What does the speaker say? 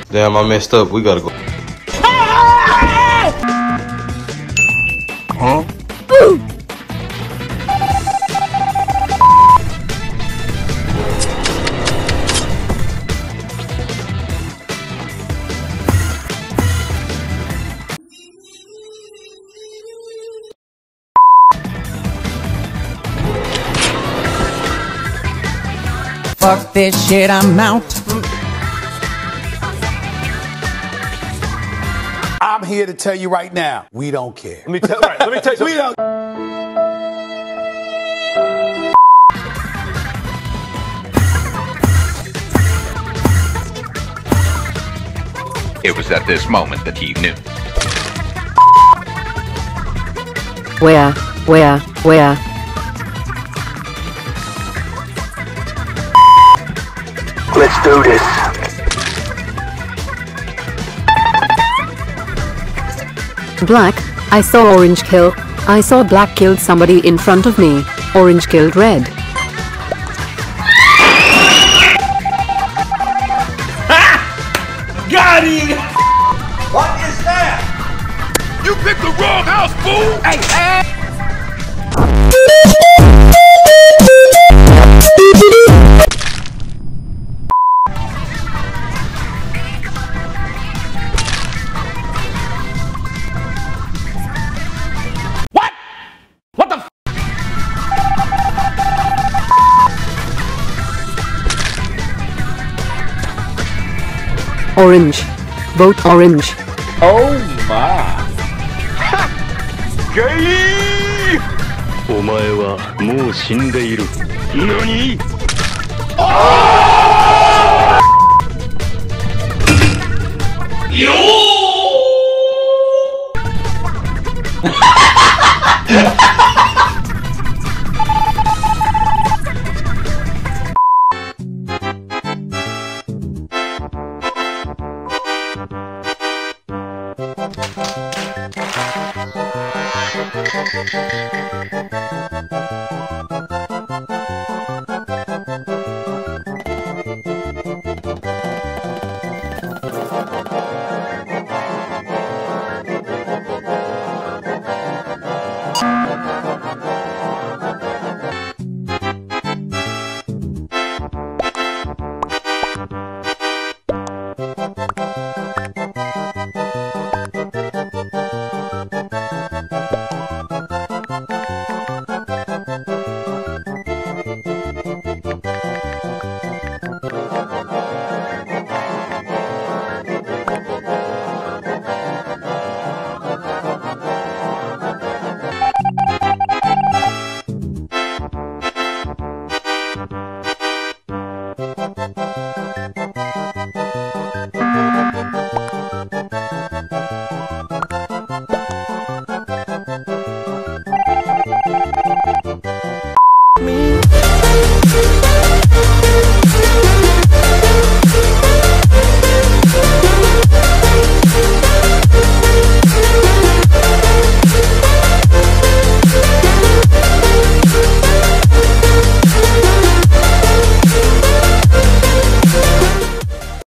Damn, I messed up. We gotta go. Huh? Fuck this shit, I'm out. I'm here to tell you right now, we don't care. Let me tell you something. We don't. It was at this moment that he knew. Where? Let's do this. Black, I saw orange kill. I saw black killed somebody in front of me. Orange killed red. Got him! What is that? You picked the wrong house, fool! Hey, hey! What? What the f? Orange. Vote orange. Oh my. Gay! お前はもう死んでいる。何？ よー